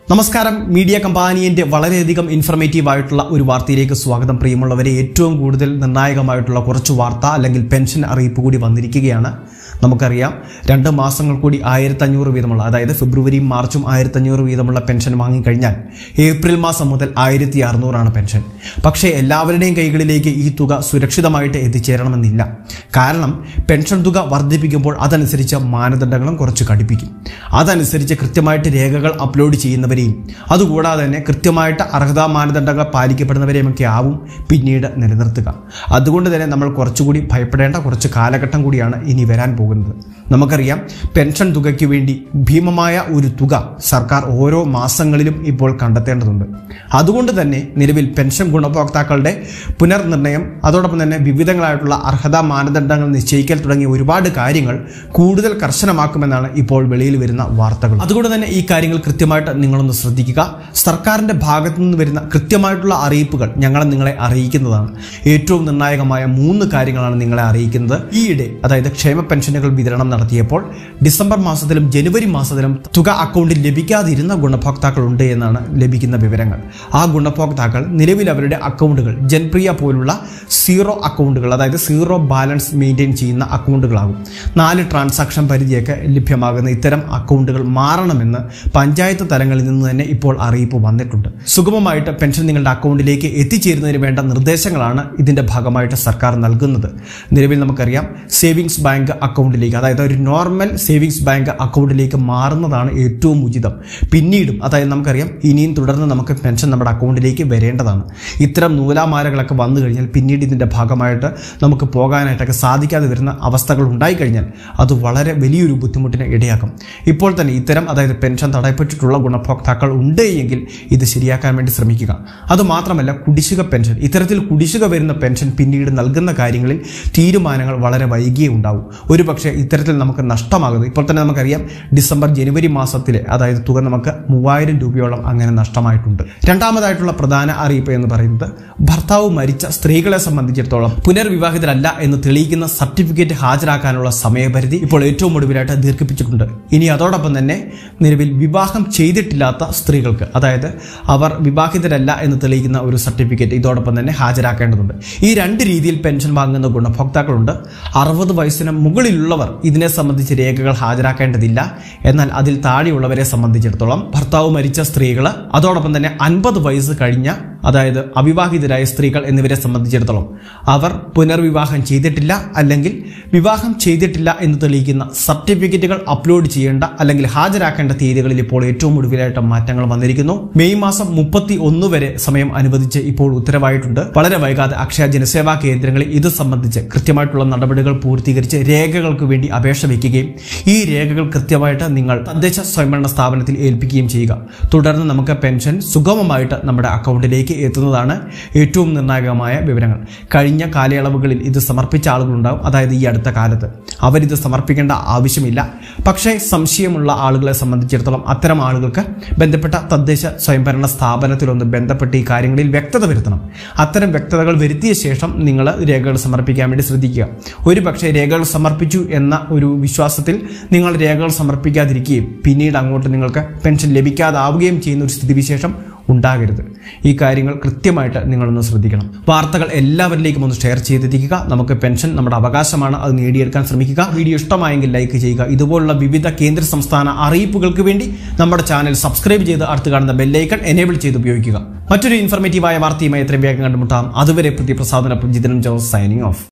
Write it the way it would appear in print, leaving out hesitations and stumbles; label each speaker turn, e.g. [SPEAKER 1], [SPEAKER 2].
[SPEAKER 1] നമസ്കാരം മീഡിയ കമ്പാനിയന്റെ വളരെയധികം ഇൻഫർമേറ്റീവ് ആയിട്ടുള്ള ഒരു വാർത്തയിലേക്ക് സ്വാഗതം. പ്രിയമുള്ളവരെ, ഏറ്റവും കൂടുതൽ നിർണായകമായിട്ടുള്ള കുറച്ച് വാർത്ത അല്ലെങ്കിൽ പെൻഷൻ അറിയിപ്പ് കൂടി വന്നിരിക്കുകയാണ്. നമുക്കറിയാം 2 മാസങ്ങൾ കൂടി 1500 വീതമുള്ള, അതായത് ഫെബ്രുവരിയും മാർച്ചും 1500 വീതമുള്ള പെൻഷൻ വാങ്ങിക്കഴിഞ്ഞാൽ ഏപ്രിൽ മാസം മുതൽ 1600 പെൻഷൻ. പക്ഷേ എല്ലാവരുടെയും കൈകളിലേക്ക് ഈ തുക സുരക്ഷിതമായിട്ട് എത്തിച്ചേരണമെന്നില്ല. കാരണം പെൻഷൻ തുക വർദ്ധിപ്പിക്കുമ്പോൾ അതനുസരിച്ച് മാനദണ്ഡങ്ങളും കുറച്ച് കടുപ്പിക്കും. അതനുസരിച്ച് കൃത്യമായിട്ട് രേഖകൾ അപ്ലോഡ് ചെയ്യുന്നവരെയും അതുകൂടാതെ തന്നെ കൃത്യമായിട്ട് അർഹതാ മാനദണ്ഡങ്ങൾ പാലിക്കപ്പെടുന്നവരെയുമൊക്കെ ആവും പിന്നീട് നിലനിർത്തുക. അതുകൊണ്ട് തന്നെ നമ്മൾ കുറച്ചുകൂടി ഭയപ്പെടേണ്ട കുറച്ച് കാലഘട്ടം കൂടിയാണ് ഇനി വരാൻ പോകുന്നത്. നമുക്കറിയാം, പെൻഷൻ തുകയ്ക്ക് വേണ്ടി ഭീമമായ ഒരു തുക സർക്കാർ ഓരോ മാസങ്ങളിലും ഇപ്പോൾ കണ്ടെത്തേണ്ടതുണ്ട്. അതുകൊണ്ട് തന്നെ നിലവിൽ പെൻഷൻ ഗുണഭോക്താക്കളുടെ പുനർനിർണയം, അതോടൊപ്പം തന്നെ വിവിധങ്ങളായിട്ടുള്ള അർഹതാ മാനദണ്ഡങ്ങൾ നിശ്ചയിക്കൽ തുടങ്ങിയ ഒരുപാട് കാര്യങ്ങൾ കൂടുതൽ കർശനമാക്കുമെന്നാണ് ഇപ്പോൾ വെളിയിൽ വരുന്ന വാർത്തകൾ. അതുകൊണ്ട് തന്നെ ഈ കാര്യങ്ങൾ കൃത്യമായിട്ട് നിങ്ങളൊന്ന് ശ്രദ്ധിക്കുക. സർക്കാരിന്റെ ഭാഗത്തു നിന്ന് വരുന്ന കൃത്യമായിട്ടുള്ള അറിയിപ്പുകൾ ഞങ്ങൾ നിങ്ങളെ അറിയിക്കുന്നതാണ്. ഏറ്റവും നിർണായകമായ 3 കാര്യങ്ങളാണ് നിങ്ങളെ അറിയിക്കുന്നത്. ഈയിടെ, അതായത് ക്ഷേമ പെൻഷനുകൾ വിതരണം നടത്തിയപ്പോൾ ഡിസംബർ മാസത്തിലും ജനുവരി മാസത്തിലും തുക അക്കൗണ്ടിൽ ലഭിക്കാതിരുന്ന ഗുണഭോക്താക്കളുണ്ട് എന്നാണ് ലഭിക്കുന്ന വിവരങ്ങൾ. ആ ഗുണഭോക്താക്കൾ നിലവിൽ അവരുടെ അക്കൗണ്ടുകൾ ജൻപ്രിയ പോലുള്ള സീറോ അക്കൗണ്ടുകൾ, അതായത് സീറോ ബാലൻസ് മെയിൻറ്റെയിൻ ചെയ്യുന്ന അക്കൗണ്ടുകളാകും. 4 ട്രാൻസാക്ഷൻ പരിധിയൊക്കെ ലഭ്യമാകുന്ന ഇത്തരം അക്കൗണ്ടുകൾ മാറണമെന്ന് പഞ്ചായത്ത് തലങ്ങളിൽ നിന്ന് തന്നെ ഇപ്പോൾ അറിയിപ്പ് വന്നിട്ടുണ്ട്. സുഗമമായിട്ട് പെൻഷൻ നിങ്ങളുടെ അക്കൗണ്ടിലേക്ക് എത്തിച്ചേരുന്നതിന് വേണ്ട നിർദ്ദേശങ്ങളാണ് ഇതിന്റെ ഭാഗമായിട്ട് സർക്കാർ നൽകുന്നത്. നിലവിൽ നമുക്കറിയാം, സേവിങ്സ് ബാങ്ക് അക്കൗണ്ടിലേക്ക്, അതായത് ഒരു നോർമൽ സേവിങ്സ് ബാങ്ക് അക്കൗണ്ടിലേക്ക് മാറുന്നതാണ് ഏറ്റവും ഉചിതം. പിന്നീടും, അതായത് നമുക്കറിയാം, ഇനിയും തുടർന്ന് നമുക്ക് പെൻഷൻ നമ്മുടെ അക്കൗണ്ടിലേക്ക് വരേണ്ടതാണ്. ഇത്തരം നൂലാമാലകളൊക്കെ വന്നു കഴിഞ്ഞാൽ പിന്നീട് ഇതിന്റെ ഭാഗമായിട്ട് നമുക്ക് പോകാനായിട്ടൊക്കെ സാധിക്കാതെ വരുന്ന അവസ്ഥകൾ ഉണ്ടായിക്കഴിഞ്ഞാൽ അത് വളരെ വലിയൊരു ബുദ്ധിമുട്ടിന് ഇടയാക്കും. ഇപ്പോൾ തന്നെ ഇത്തരം, അതായത് പെൻഷൻ തടയപ്പെട്ടിട്ടുള്ള ഗുണഭോക്താക്കൾ ഉണ്ട് എങ്കിൽ ഇത് ശരിയാക്കാൻ വേണ്ടി ശ്രമിക്കുക. അതുമാത്രമല്ല, കുടിശ്ശിക പെൻഷൻ, ഇത്തരത്തിൽ കുടിശ്ശിക വരുന്ന പെൻഷൻ പിന്നീട് നൽകുന്ന കാര്യങ്ങളിൽ തീരുമാനങ്ങൾ വളരെ വൈകിയേ ഉണ്ടാവും. ഒരു പക്ഷേ ഇത്തരത്തിൽ നമുക്ക് നഷ്ടമാകുന്നത്, ഇപ്പോൾ തന്നെ നമുക്കറിയാം, ഡിസംബർ ജനുവരി മാസത്തിലെ, അതായത് തുക നമുക്ക് 3000 രൂപയോളം അങ്ങനെ നഷ്ടമായിട്ടുണ്ട്. രണ്ടാമതായിട്ടുള്ള പ്രധാന അറിയിപ്പ് എന്ന് പറയുന്നത്, ഭർത്താവ് മരിച്ച സ്ത്രീകളെ സംബന്ധിച്ചിടത്തോളം പുനർവിവാഹിതരല്ല എന്ന് തെളിയിക്കുന്ന സർട്ടിഫിക്കറ്റ് ഹാജരാക്കാനുള്ള സമയപരിധി ഇപ്പോൾ ഏറ്റവും ഒടുവിലായിട്ട് ദീർഘിപ്പിച്ചിട്ടുണ്ട്. ഇനി അതോടൊപ്പം തന്നെ നിലവിൽ വിവാഹം ചെയ്തിട്ടില്ലാത്ത സ്ത്രീകൾക്ക്, അതായത് അവർ വിവാഹിതരല്ല എന്ന് തെളിയിക്കുന്ന ഒരു സർട്ടിഫിക്കറ്റ് ഇതോടൊപ്പം തന്നെ ഹാജരാക്കേണ്ടതുണ്ട്. ഈ 2 രീതിയിൽ പെൻഷൻ വാങ്ങുന്ന ഗുണഭോക്താക്കളുണ്ട്. 60 വയസ്സിന് മുകളിലുള്ളവർ ഇതിനെ സംബന്ധിച്ച് രേഖകൾ ഹാജരാക്കേണ്ടതില്ല. എന്നാൽ അതിൽ താഴെയുള്ളവരെ സംബന്ധിച്ചിടത്തോളം, ഭർത്താവ് മരിച്ച സ്ത്രീകൾ, അതോടൊപ്പം തന്നെ 50 വയസ്സ് കഴിഞ്ഞ, അതായത് അവിവാഹിതരായ സ്ത്രീകൾ എന്നിവരെ സംബന്ധിച്ചിടത്തോളം അവർ പുനർവിവാഹം ചെയ്തിട്ടില്ല അല്ലെങ്കിൽ വിവാഹം ചെയ്തിട്ടില്ല എന്ന് തെളിയിക്കുന്ന സർട്ടിഫിക്കറ്റുകൾ അപ്ലോഡ് ചെയ്യേണ്ട അല്ലെങ്കിൽ ഹാജരാക്കേണ്ട തീയതികളിൽ ഇപ്പോൾ ഏറ്റവും ഒടുവിലായിട്ട് മാറ്റങ്ങൾ വന്നിരിക്കുന്നു. മെയ് മാസം 31 വരെ സമയം അനുവദിച്ച് ഇപ്പോൾ ഉത്തരവായിട്ടുണ്ട്. വളരെ വൈകാതെ അക്ഷയ ജനസേവാ കേന്ദ്രങ്ങളിൽ ഇത് സംബന്ധിച്ച് കൃത്യമായിട്ടുള്ള നടപടികൾ പൂർത്തീകരിച്ച് രേഖകൾക്ക് വേണ്ടി അപേക്ഷ വയ്ക്കുകയും ഈ രേഖകൾ കൃത്യമായിട്ട് നിങ്ങൾ തദ്ദേശ സ്വയംഭരണ സ്ഥാപനത്തിൽ ഏൽപ്പിക്കുകയും ചെയ്യുക. തുടർന്ന് നമുക്ക് പെൻഷൻ സുഗമമായിട്ട് നമ്മുടെ അക്കൗണ്ടിലേക്ക് എത്തുന്നതാണ് ഏറ്റവും നിർണായകമായ വിവരങ്ങൾ. കഴിഞ്ഞ കാലയളവുകളിൽ ഇത് സമർപ്പിച്ച ആളുകളുണ്ടാവും, അതായത് ഈ അടുത്ത കാലത്ത് അവരിത് സമർപ്പിക്കേണ്ട ആവശ്യമില്ല. പക്ഷേ സംശയമുള്ള ആളുകളെ സംബന്ധിച്ചിടത്തോളം അത്തരം ആളുകൾക്ക് ബന്ധപ്പെട്ട തദ്ദേശ സ്വയംഭരണ സ്ഥാപനത്തിലൊന്ന് ബന്ധപ്പെട്ട് ഈ കാര്യങ്ങളിൽ വ്യക്തത വരുത്തണം. അത്തരം വ്യക്തതകൾ വരുത്തിയ ശേഷം നിങ്ങൾ രേഖകൾ സമർപ്പിക്കാൻ വേണ്ടി ശ്രദ്ധിക്കുക. ഒരു പക്ഷേ രേഖകൾ സമർപ്പിച്ചു എന്ന ഒരു വിശ്വാസത്തിൽ നിങ്ങൾ രേഖകൾ സമർപ്പിക്കാതിരിക്കുകയും പിന്നീട് അങ്ങോട്ട് നിങ്ങൾക്ക് പെൻഷൻ ലഭിക്കാതാവുകയും ചെയ്യുന്ന ഒരു സ്ഥിതിവിശേഷം ഉണ്ടാകരുത്. ഈ കാര്യങ്ങൾ കൃത്യമായിട്ട് നിങ്ങളൊന്ന് ശ്രദ്ധിക്കണം. വാർത്തകൾ എല്ലാവരിലേക്കും ഒന്ന് ഷെയർ ചെയ്തെത്തിക്കുക. നമുക്ക് പെൻഷൻ നമ്മുടെ അവകാശമാണ്, അത് നേടിയെടുക്കാൻ ശ്രമിക്കുക. വീഡിയോ ഇഷ്ടമായെങ്കിൽ ലൈക്ക് ചെയ്യുക. ഇതുപോലുള്ള വിവിധ കേന്ദ്ര സംസ്ഥാന അറിയിപ്പുകൾക്ക് വേണ്ടി നമ്മുടെ ചാനൽ സബ്സ്ക്രൈബ് ചെയ്ത് അടുത്ത് കാണുന്ന ബെല്ലൈക്കൺ എനേബിൾ ചെയ്ത് ഉപയോഗിക്കുക. മറ്റൊരു ഇൻഫർമേറ്റീവായ വാർത്തയുമായി എത്രയും വേഗം കണ്ടുമുട്ടാം. അതുവരെ പ്രതിപ്രസാദനൊപ്പം ജിതനും ജോസ് സൈനിങ് ഓഫ്.